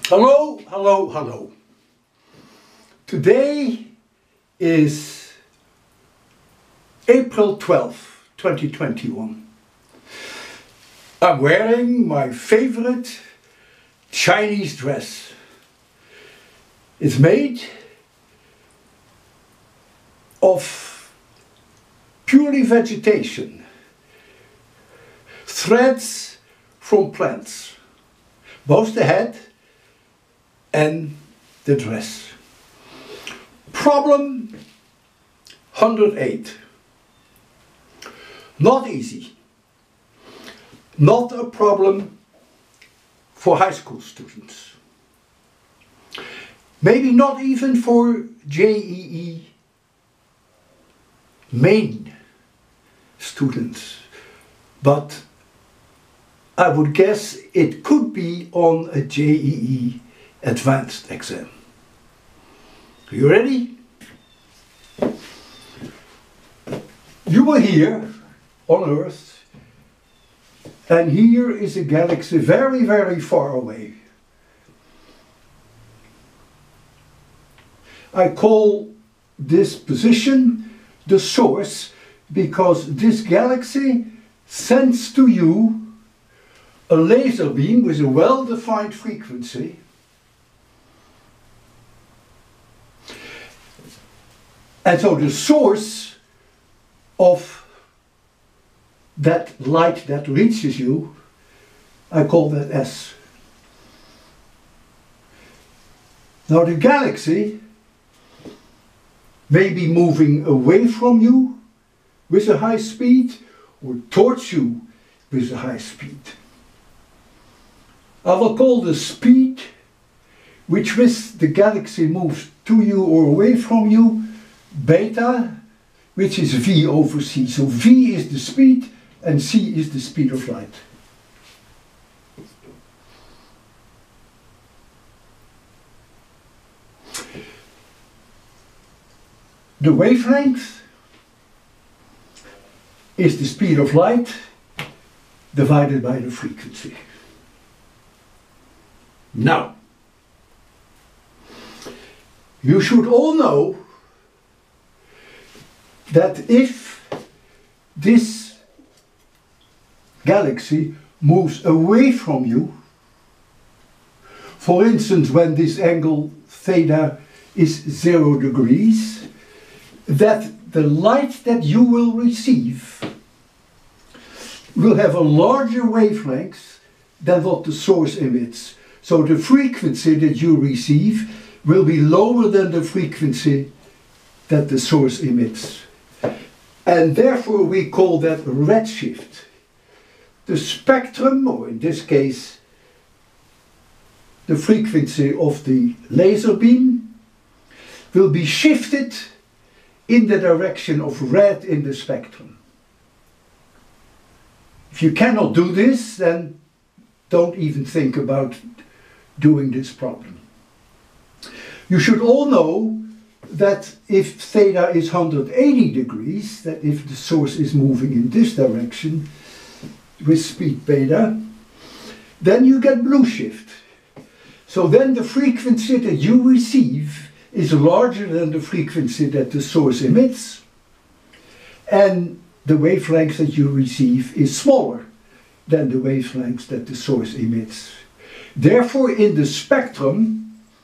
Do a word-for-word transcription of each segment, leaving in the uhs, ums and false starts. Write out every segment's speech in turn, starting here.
Hello, hello, hello. Today is April twelfth, twenty twenty-one. I'm wearing my favorite Chinese dress. It's made of purely vegetation, threads from plants, both the head and the dress. Problem one hundred eight. Not easy. Not a problem for high school students. Maybe not even for J E E main students, but I would guess it could be on a J E E advanced exam. Are you ready? You are here on Earth, and here is a galaxy very, very far away. I call this position the source because this galaxy sends to you a laser beam with a well-defined frequency. And so the source of that light that reaches you, I call that S. Now the galaxy may be moving away from you with a high speed or towards you with a high speed. I will call the speed which with the galaxy moves to you or away from you beta, which is v over c. So v is the speed and c is the speed of light. The wavelength is the speed of light divided by the frequency. Now, you should all know that if this galaxy moves away from you, for instance when this angle theta is zero degrees, that the light that you will receive will have a larger wavelength than what the source emits. So the frequency that you receive will be lower than the frequency that the source emits. And therefore we call that redshift. The spectrum, or in this case the frequency of the laser beam, will be shifted in the direction of red in the spectrum. If you cannot do this, then don't even think about doing this problem. You should all know that if theta is one hundred eighty degrees, that if the source is moving in this direction with speed beta, then you get blue shift. So then the frequency that you receive is larger than the frequency that the source emits, and the wavelength that you receive is smaller than the wavelength that the source emits. Therefore, in the spectrum,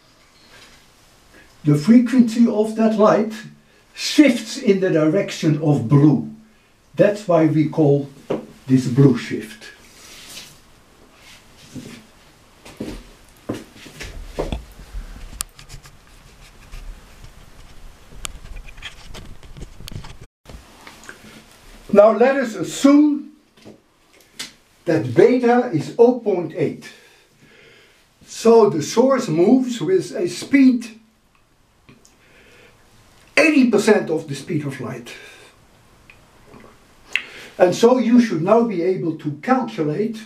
the frequency of that light shifts in the direction of blue. That's why we call this blue shift. Now let us assume that beta is zero point eight. So the source moves with a speed eighty percent of the speed of light. And so you should now be able to calculate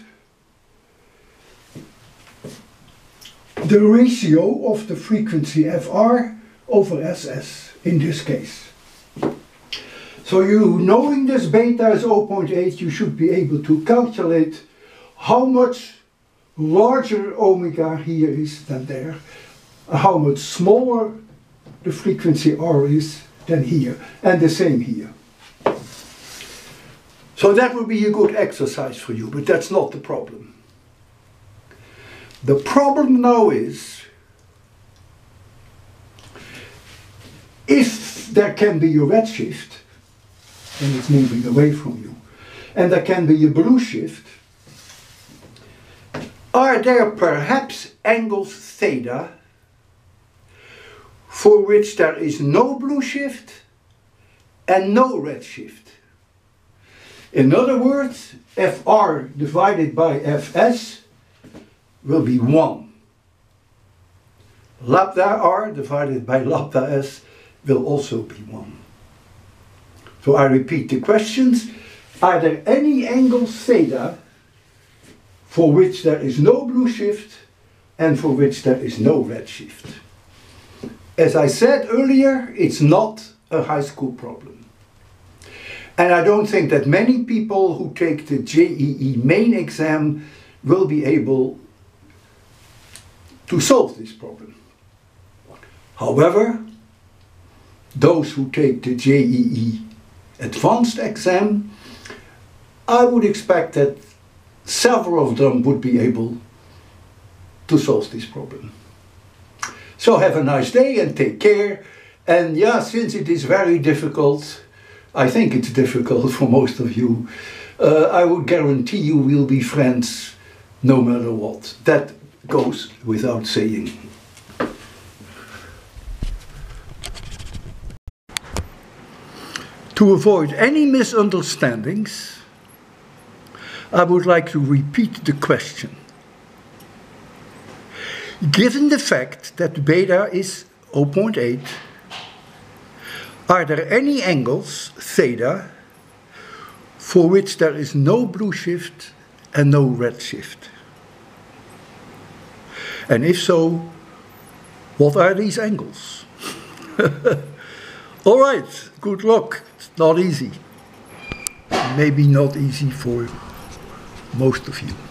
the ratio of the frequency F R over S S in this case. So you, knowing this beta is zero point eight, you should be able to calculate how much larger omega here is than there, how much smaller the frequency R is than here, and the same here. So that would be a good exercise for you, but that's not the problem. The problem now is, if there can be a redshift, and it's moving away from you, and there can be a blue shift, are there perhaps angles theta for which there is no blue shift and no red shift? In other words, F R divided by F S will be one. Lambda R divided by lambda S will also be one. So I repeat the questions. Are there any angles theta for which there is no blue shift and for which there is no red shift? As I said earlier, it's not a high school problem. And I don't think that many people who take the J E E main exam will be able to solve this problem. However, those who take the J E E advanced exam, I would expect that several of them would be able to solve this problem. So have a nice day and take care. And yeah, since it is very difficult, I think it's difficult for most of you, uh, I would guarantee you we'll be friends no matter what. That goes without saying. To avoid any misunderstandings, I would like to repeat the question. Given the fact that beta is zero point eight, are there any angles, theta, for which there is no blue shift and no red shift? And if so, what are these angles? All right, good luck. It's not easy. Maybe not easy for most of you.